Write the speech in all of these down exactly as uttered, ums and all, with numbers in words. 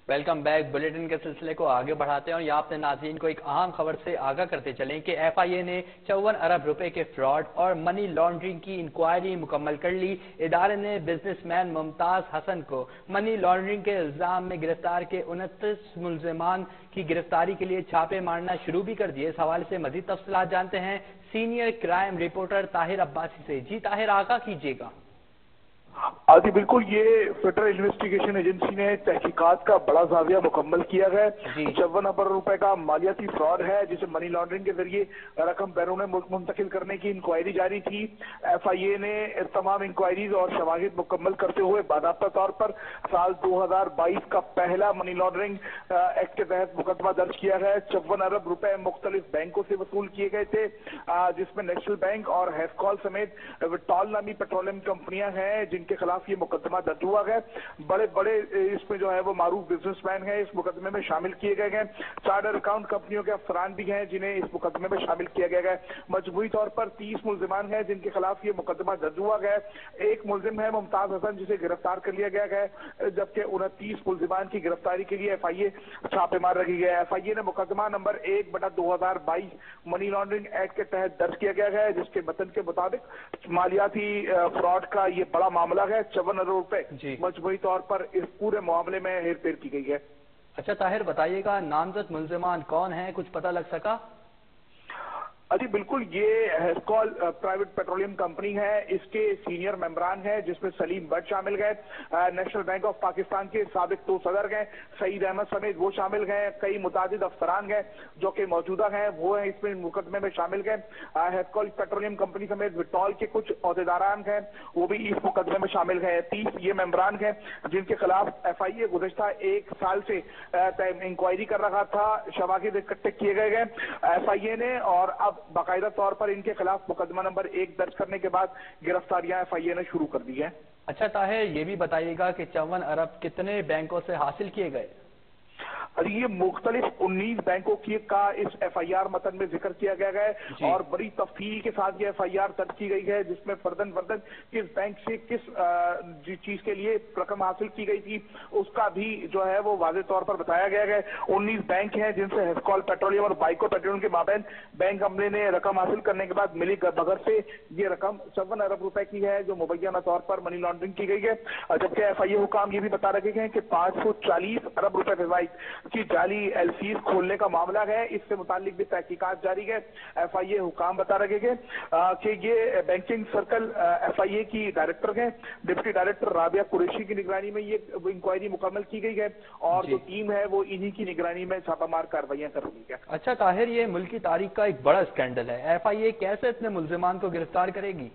Welcome back. Bulletin کے سلسلے کو آگے بڑھاتے ہیں اور یہاں اپنے ناظرین کو ایک اہم خبر سے آگاہ کرتے چلیں کہ ایف آئی اے نے چون ارب روپے کے فراڈ اور منی لانڈرنگ کی انکوائری مکمل کر لی۔ ادارے نے بزنس مین ممتاز حسن کو منی لانڈرنگ کے الزام میں گرفتار کے انتیس ملزمان کی گرفتاری کے لیے چھاپے مارنا شروع بھی کر دیے۔ اس حوالے سے مزید تفصیلات جانتے ہیں senior crime reporter Tahir Abbasi سے۔ جی طاہر، آگاہ کیجیے گا۔ جی بالکل، یہ فیڈرل انویسٹیگیشن ایجنسی نے تحقیقات کا بڑا زاویہ مکمل کیا ہے۔ چون ارب روپے کا مالیاتی فراڈ ہے جسے منی لانڈرنگ کے ذریعے رقم بیرون ملک منتقل کرنے کی انکوائری جاری تھی۔ ایف آئی اے نے تمام انکوائریز اور شواہد مکمل کرتے ہوئے باضابطہ طور پر سال دو ہزار بائیس کا پہلا منی لانڈرنگ ایکٹ کے تحت مقدمہ درج کیا ہے۔ چون ارب روپے مختلف بینکوں سے وصول کیے گئے تھے، جس میں نیشنل بینک اور ہیسکول سمیت وٹال نامی پیٹرولیم کمپنیاں ہیں جن کے خلاف یہ مقدمہ درج ہوا ہے۔ بڑے بڑے اس میں جو ہے وہ معروف بزنس مین ہیں اس مقدمے میں شامل کیے گئے ہیں۔ چارٹر اکاؤنٹ کمپنیوں کے افسران بھی ہیں جنہیں اس مقدمے میں شامل کیا گیا ہے۔ مجموعی طور پر تیس ملزمان ہیں جن کے خلاف یہ مقدمہ درج ہوا ہے۔ ایک ملزم ہے ممتاز حسن جسے گرفتار کر لیا گیا ہے، جبکہ انتیس ملزمان کی گرفتاری کے لیے ایف آئی اے چھاپے مار رکھی گیا ہے۔ ایف آئی اے نے مقدمہ نمبر ایک بٹا دو ہزار بائیس منی لانڈرنگ ایکٹ کے تحت درج کیا گیا ہے، جس کے متن کے مطابق مالیاتی فراڈ کا یہ بڑا معاملہ ہے۔ چون ارب روپے مجموعی طور پر اس پورے معاملے میں ہیر پھیر کی گئی ہے۔ اچھا طاہر، بتائیے گا نامزد ملزمان کون ہیں؟ کچھ پتہ لگ سکا؟ جی بالکل، یہ ہیسکول پرائیویٹ پیٹرولیم کمپنی ہے، اس کے سینئر ممبران ہیں جس میں سلیم بٹ شامل گئے، نیشنل بینک آف پاکستان کے سابق دو صدر گئے، سعید احمد سمیت وہ شامل گئے، کئی متعدد افسران گئے جو کہ موجودہ ہیں وہ ہیں اس میں مقدمے میں شامل گئے۔ ہیسکول پیٹرولیم کمپنی سمیت وٹال کے کچھ عہدیداران ہیں وہ بھی اس مقدمے میں شامل گئے۔ تیس یہ ممبران ہیں جن کے خلاف ایف آئی اے گزشتہ ایک سال سے انکوائری کر رہا تھا، شواہد اکٹھے کیے گئے گئے ایف آئی اے نے، اور اب باقاعدہ طور پر ان کے خلاف مقدمہ نمبر ایک درج کرنے کے بعد گرفتاریاں ایف آئی اے نے شروع کر دی ہیں۔ اچھا طاہر، یہ بھی بتائیے گا کہ چون ارب کتنے بینکوں سے حاصل کیے گئے؟ یہ مختلف انیس بینکوں کی کا اس ایف آئی آر متن میں ذکر کیا گیا ہے اور بڑی تفصیل کے ساتھ یہ ایف آئی آر درج کی گئی ہے، جس میں فردن فردن کس بینک سے کس چیز کے لیے رقم حاصل کی گئی تھی اس کا بھی جو ہے وہ واضح طور پر بتایا گیا ہے۔ انیس بینک ہیں جن سے ہیسکول پیٹرولیم اور بائیکو پیٹرولیم کے مابین بینک عملے نے رقم حاصل کرنے کے بعد ملی بغیر سے یہ رقم چون ارب روپے کی ہے جو مبینہ طور پر منی لانڈرنگ کی گئی ہے، جبکہ ایف آئی اے حکام یہ بھی بتا رکھے گئے کہ پانچ سو چالیس ارب روپے فوائد کی جعلی ایل سیز کھولنے کا معاملہ ہے، اس سے متعلق بھی تحقیقات جاری ہے۔ ایف آئی اے حکام بتا رکھے گئے کہ یہ banking circle F I A کی ڈائریکٹر ہیں، ڈپٹی ڈائریکٹر رابعہ قریشی کی نگرانی میں یہ انکوائری مکمل کی گئی ہے اور جو ٹیم ہے وہ انہی کی نگرانی میں چھاپہ مار کارروائیاں کر رہی ہے۔ اچھا طاہر، یہ ملکی تاریخ کا ایک بڑا اسکینڈل ہے، ایف آئی اے کیسے اتنے ملزمان کو گرفتار کرے گی؟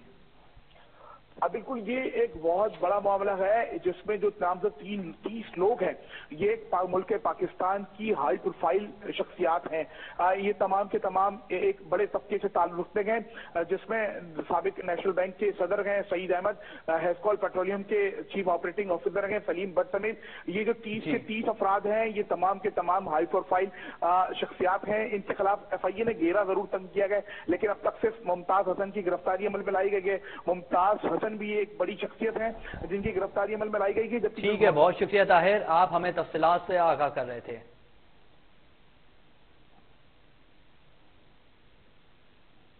اب بالکل یہ ایک بہت بڑا معاملہ ہے جس میں جو نامزد تین تیس لوگ ہیں یہ ملک پاکستان کی ہائی پروفائل شخصیات ہیں۔ یہ تمام کے تمام ایک بڑے طبقے سے تعلق رکھتے ہیں جس میں سابق نیشنل بینک کے صدر ہیں سعید احمد، ہیسکول پیٹرولیم کے چیف آپریٹنگ آفیسر ہیں سلیم بٹ سمیت یہ جو تیس کے تیس افراد ہیں یہ تمام کے تمام ہائی پروفائل شخصیات ہیں۔ ان کے خلاف ایف آئی اے نے گھیرا ضرور تنگ کیا گیا لیکن اب تک صرف ممتاز حسن کی گرفتاری عمل میں لائی گئی ہے۔ ممتاز حسن بھی ایک بڑی شخصیت ہے جن کی گرفتاری عمل میں لائی گئی ہے۔ ٹھیک ہے، بہت شکریہ طاہر، آپ ہمیں تفصیلات سے آگاہ کر رہے تھے۔